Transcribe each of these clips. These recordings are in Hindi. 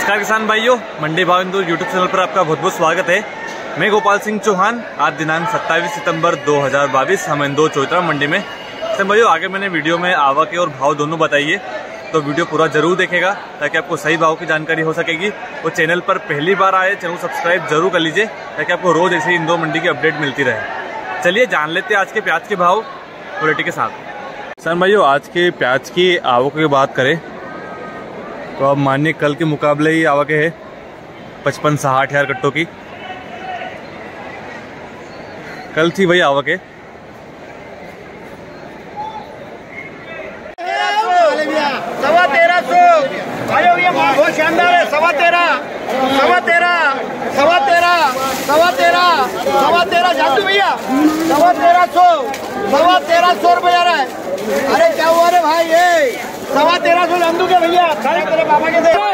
नमस्कार किसान भाइयों, मंडी भाव इंदौर यूट्यूब चैनल पर आपका बहुत बहुत स्वागत है। मैं गोपाल सिंह चौहान। आज दिनांक 27 सितंबर 2022 हम इंदौर चौतरा मंडी में। किसान भाइयों, आगे मैंने वीडियो में आवक और भाव दोनों बताइए, तो वीडियो पूरा जरूर देखेगा ताकि आपको सही भाव की जानकारी हो सकेगी। वो चैनल पर पहली बार आए, चैनल को सब्सक्राइब जरूर कर लीजिए ताकि आपको रोज ऐसे ही इंदौर मंडी की अपडेट मिलती रहे। चलिए जान लेते हैं आज के प्याज के भाव क्वालिटी के साथ। किसान भाइयों, आज के प्याज की आवक की बात करें तो अब मानिए कल के मुकाबले ही आवक है 55-60 हज़ार कट्टों की। कल थी वही आवक है। सवा 1300 बहुत शानदार है। सवा तेरह जादू भैया। सवा 1300 रुपये जा रहा है। अरे क्या हुआ रे भाई, ये 1350 जादू के भैया तेरे पापा के दे।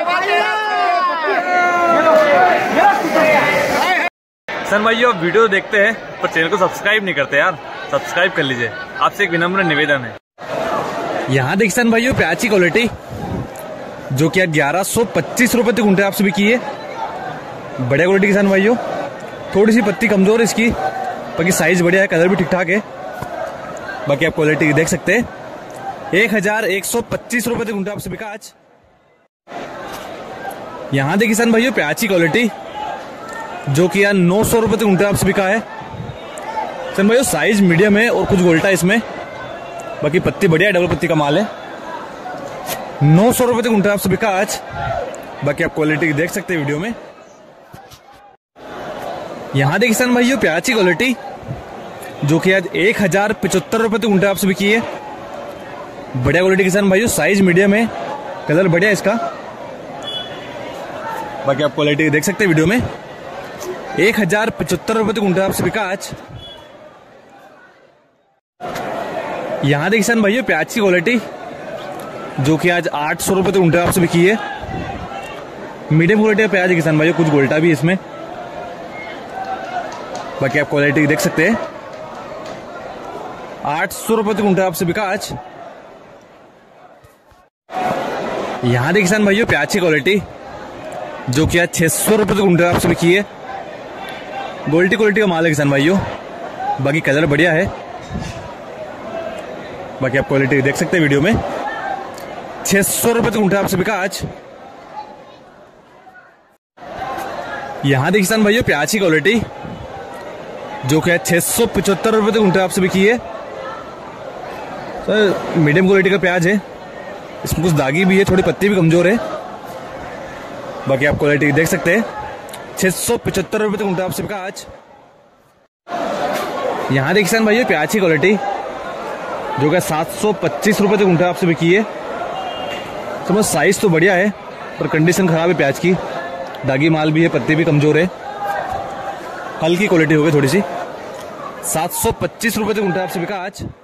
सन भाइयों, अब वीडियो देखते हैं पर चैनल को सब्सक्राइब नहीं करते यार, सब्सक्राइब कर लीजिए। आपसे एक विनम्र निवेदन है। यहाँ देख सन भाइयों, प्याज की क्वालिटी जो कि 1125 रुपए तक कुंटल आपसे बिकी है। बढ़िया क्वालिटी किसान भाइयों, थोड़ी सी पत्ती कमजोर है इसकी, बाकी साइज बढ़िया है, कलर भी ठीक ठाक है। बाकी आप क्वालिटी देख सकते हैं। 1125 रुपए तक कुंटल आपसे बिका आज। यहाँ देख किसान भाइयों, प्याज की क्वालिटी जो कि यार 900 रुपए तक कुंटल आपसे बिका है। किसान भाइयों, साइज मीडियम है और कुछ गोल्टा इसमें, बाकी पत्ती बढ़िया है, डबल पत्ती का माल है। 900 रुपए तक कुंटल आपसे बिका आज। बाकी आप क्वालिटी देख सकते हैं वीडियो में। यहाँ देख किसान भाइयों, प्याज की क्वालिटी जो कि आज 1075 रुपए तक कुंटल आपसे बिकी है। बढ़िया क्वालिटी किसान भाइयों, साइज मीडियम है, कलर बढ़िया है इसका। बाकी आप क्वालिटी देख सकते हैं वीडियो में। 1075 रुपए तक कुंटल आपसे बिका आज। यहाँ देख किसान भाइयों, प्याज की क्वालिटी जो कि आज 800 रुपए तक कुंटल आपसे बिकी है। मीडियम क्वालिटी का प्याज है किसान भाइयों, कुछ गोल्टा भी इसमें। बाकी आप क्वालिटी देख सकते हैं। 800 रुपए तक कुंटल आपसे बिका आज। यहाँ देख किसान भाइयों, प्याज की क्वालिटी जो कि आज 600 रुपए तक कुंटल आपसे बिकी है। गोल्टी क्वालिटी का माल है किसान भाइयों, बाकी कलर बढ़िया है। बाकी आप क्वालिटी देख सकते हैं वीडियो में। 600 रुपए तक कुंटल आपसे बिका आज। यहाँ देख किसान भाइयों, प्याज की क्वालिटी जो कि 675 रुपए तक कुंटल आपसे बिकी है। सर मीडियम क्वालिटी का प्याज है, इसमें कुछ दागी भी है, थोड़ी पत्ती भी कमजोर है। बाकी आप क्वालिटी देख सकते हैं। 675 रुपए तक कुंटल आपसे बिका आज। यहाँ देख किसान भाइयों, प्याज की क्वालिटी जो कि 725 रुपए तक कुंटल आपसे बिकी है। समझ साइज तो बढ़िया है पर कंडीशन खराब है प्याज की, दागी माल भी है, पत्ती भी कमजोर है, हल्की क्वालिटी हो गई थोड़ी सी। 725 रुपए तक कुंटल आपसे बिका आज।